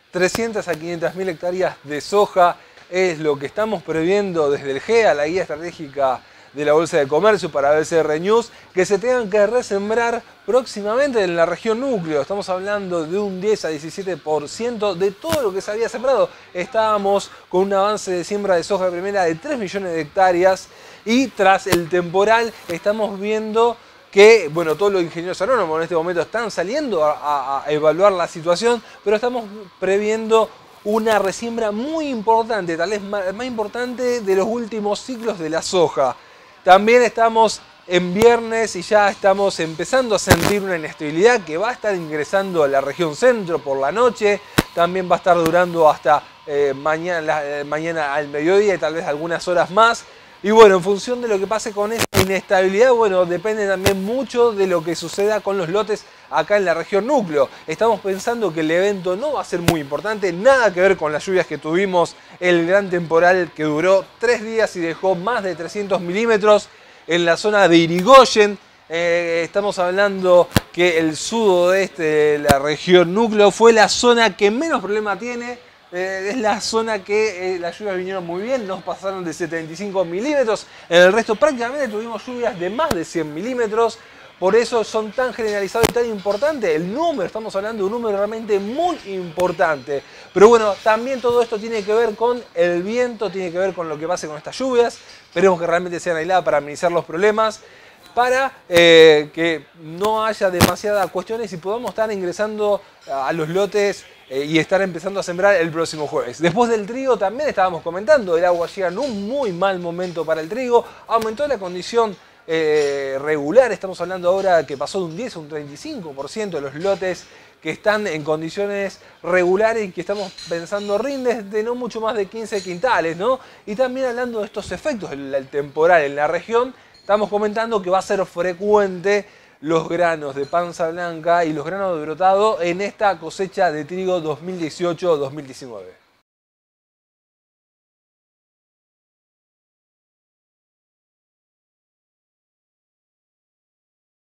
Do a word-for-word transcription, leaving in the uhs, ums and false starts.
trescientas a quinientas mil hectáreas de soja es lo que estamos previendo desde el G E A, la guía estratégica de la Bolsa de Comercio para B C R News, que se tengan que resembrar próximamente en la región núcleo. Estamos hablando de un diez a diecisiete por ciento de todo lo que se había sembrado. Estábamos con un avance de siembra de soja de primera de tres millones de hectáreas y tras el temporal estamos viendo que, bueno, todos los ingenieros agrónomos en este momento están saliendo a, a, a evaluar la situación, pero estamos previendo una resiembra muy importante, tal vez más, más importante de los últimos ciclos de la soja. También estamos en viernes y ya estamos empezando a sentir una inestabilidad que va a estar ingresando a la región centro por la noche. También va a estar durando hasta eh, mañana, eh, mañana al mediodía y tal vez algunas horas más. Y bueno, en función de lo que pase con esta inestabilidad, bueno, depende también mucho de lo que suceda con los lotes acá en la región núcleo. Estamos pensando que el evento no va a ser muy importante, nada que ver con las lluvias que tuvimos, el gran temporal que duró tres días y dejó más de trescientos milímetros en la zona de Irigoyen. Eh, estamos hablando que el sudoeste de la región núcleo fue la zona que menos problema tiene. Eh, es la zona que eh, las lluvias vinieron muy bien, nos pasaron de setenta y cinco milímetros, en el resto prácticamente tuvimos lluvias de más de cien milímetros, por eso son tan generalizados y tan importantes el número, estamos hablando de un número realmente muy importante. Pero bueno, también todo esto tiene que ver con el viento, tiene que ver con lo que pase con estas lluvias, esperemos que realmente sean aisladas para minimizar los problemas, para eh, que no haya demasiadas cuestiones y podamos estar ingresando a los lotes eh, y estar empezando a sembrar el próximo jueves. Después del trigo también estábamos comentando, el agua llega en un muy mal momento para el trigo, aumentó la condición eh, regular, estamos hablando ahora que pasó de un diez a un treinta y cinco por ciento de los lotes que están en condiciones regulares y que estamos pensando rindes de no mucho más de quince quintales, ¿no? Y también hablando de estos efectos del temporal en la región, estamos comentando que va a ser frecuente los granos de panza blanca y los granos de brotado en esta cosecha de trigo dos mil dieciocho dos mil diecinueve.